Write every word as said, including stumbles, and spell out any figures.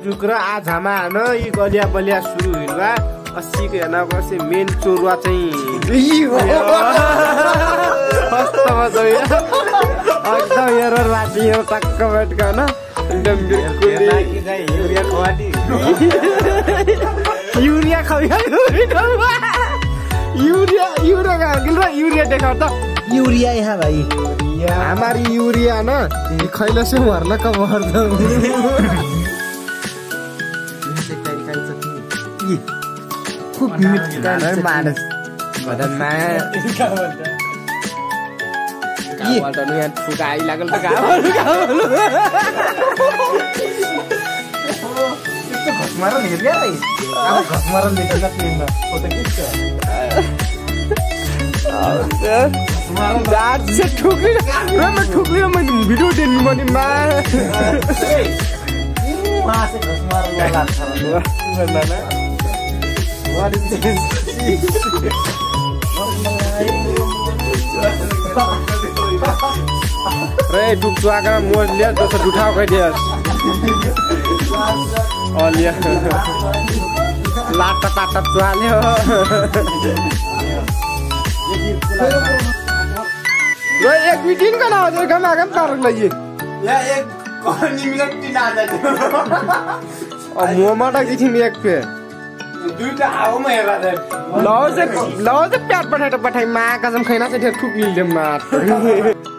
टुक र आझामा न यी गलिया बलिया सुरु हुइलवा अस्सी के ना कसे मेन चोरवा चाहिँ वास्तवमा चाहिँ एकदम हेरो राति यो टक्क बैठका न एकदम बिल्कुल युरिया खवाडी युरिया खवाडी यूरिया यूरिया का गिलवा यूरिया देखा तो यूरिया यहाँ भाई हमारी यूरिया ना खैला से मरना कब मर दो खूब मिठा मानस बदन में ये वाला नहीं है फुकाई लागल तो गाँव घसमारन हेर्या है अब घसमारन देखेर फिल्ममा फोटो खिच्छ घसमारन जात से ठुक्री र म ठुक्री म भिडियो दिनु पनि मा मा से घसमारन लाग्छ भन्दा न व्हाट इज दिस रे टुक चुआका मोज लिया दोसर उठाओ कहि दिया ओलिया लाटा टाटा चुहाल्यो ल एक मिटिङ गर्न आउँछ गमा गम पार्क लगी या एक कहानी मिनट दिन आ जाथे अब मोमाटा कि थिम एक पे दुईटा आउमा हेरा दे लौ से लौ से प्यार पठाइ पठाइ मा कसम खैना से ठुक लिले मा